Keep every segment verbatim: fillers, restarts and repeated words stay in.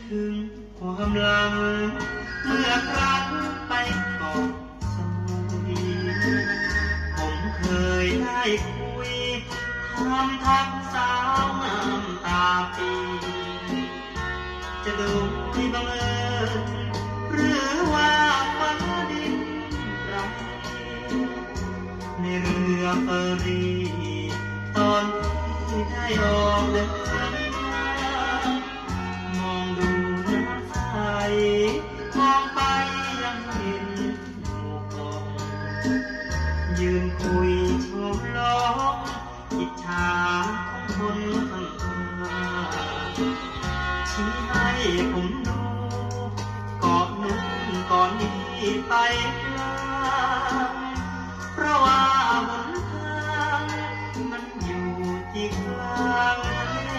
ถึงความหลังเมื่อครั้งไปเกาะสมุยผมเคยได้คุยทำทักสาวงามตาปีจะดูที่บังเอิญหรือว่าฟ้าดินรักในเรือเฟอร์รี่ตอนที่ได้ออกเดินทางมองดูน้ำใสมองไปยังเห็นหมู่เกาะยืนคุยชมล้อมอิจฉาของคนข้างทางชี้ให้ผมดูเกาะนู้นเกาะนี้ไปไกลเพราะว่าหนทางมันอยู่ที่กลางทะเล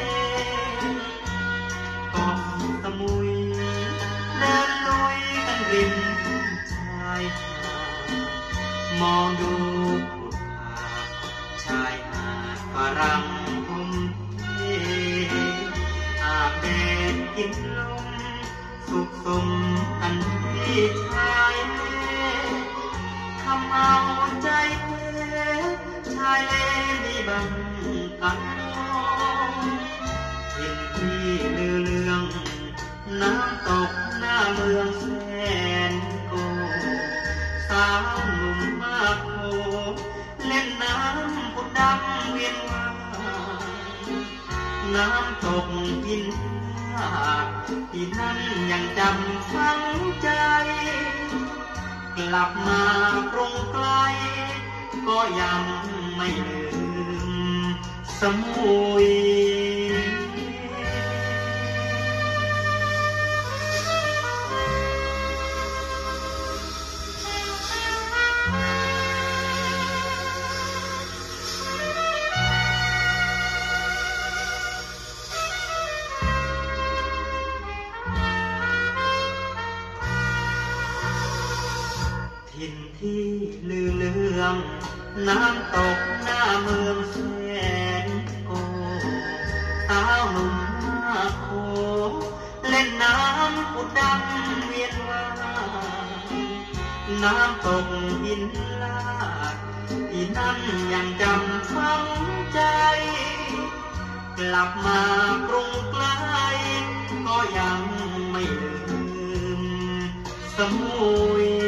เกาะสมุยเดินลุยกันริมชายหาดมองดูขุดหาดชายหาดฝรั่งทุ่มเทอาบแดดกินลมสุขสมกันที่ชายเลทำเอาใจเพชายเลมีบังกันมองเห็นที่ลือเลืองน้ำตกหน้าเมืองแสนโกสาวหนุ่มมากโขเล่นน้ำพุดดำเวียนวาน้ำตกกินลาดที่นั่นยังจำฝังใจกลับมากรุงไกลก็ยังไม่ลืมสมุยถิ่นที่ลือเลืองน้ำตกหน้าเมืองแสนโกสาวหนุ่มหน้าโคเล่นน้ำพุดดำเวียนวาน้ำตกหินลาดที่นั่นยังจำฝังใจกลับมากรุงไกลก็ยังไม่ลืมสมุย